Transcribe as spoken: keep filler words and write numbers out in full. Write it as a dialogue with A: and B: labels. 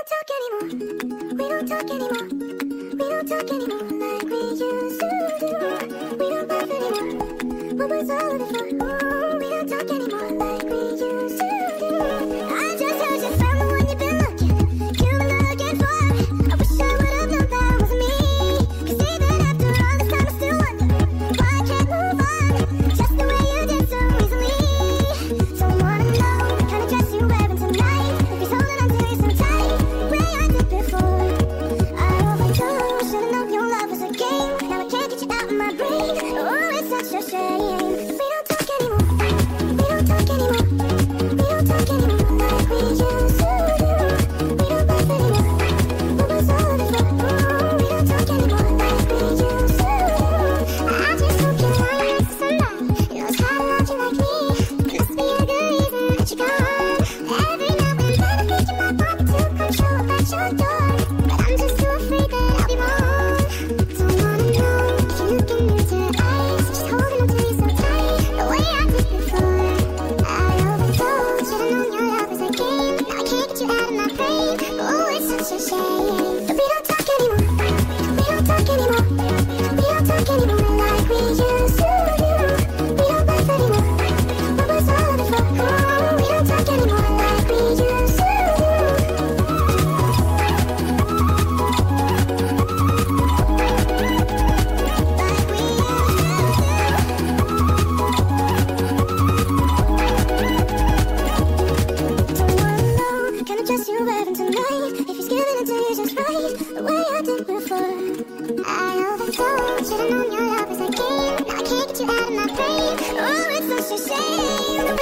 A: don't talk anymore. We don't talk anymore. We don't talk anymore like we used to do. We don't laugh anymore. What was all of it for? Ooh, we don't talk anymore like we used to do. I just heard you found the one you've been looking. You've been looking for. I wish I would've known that wasn't me. 'Cause even after all this time I still wonder why I can't move on just the way you did so easily. So I wanna know what kind of dress you're wearing tonight. If he's holding on to you so tight, way I did before. I overdosed. Should've known your love was a game. Now I can't get you out of my brain. Oh, it's such a shame. We don't talk anymore. We don't talk anymore. We don't talk anymore like we used to do. We don't laugh anymore. What was all of it for? Oh, we don't talk anymore like we used to do. I just hope you're lying next to somebody who knows how to love you like me. It must be a good reason that you're gone. Every now and then I think you might want me to come show up at your door, but I'm just too afraid that I'll be wrong. So I wanna know if you're looking into eyes, just holding on to you so tight, the way I did before. I overdosed. Should've known your love was a game. Now I can't get you out of my brain. Oh, it's such a shame. But we don't talk anymore. We don't talk anymore. We don't talk anymore like we used to do. We don't laugh anymore. What was all of it for? Oh, we don't talk anymore like we used to do. Like we used to do. Don't wanna know what kind of dress you're wearing tonight. If he's giving it to you just right, the way I did before. I overdosed. Should've known your love was a game. Now I can't get you out of my brain. Oh, it's such a shame.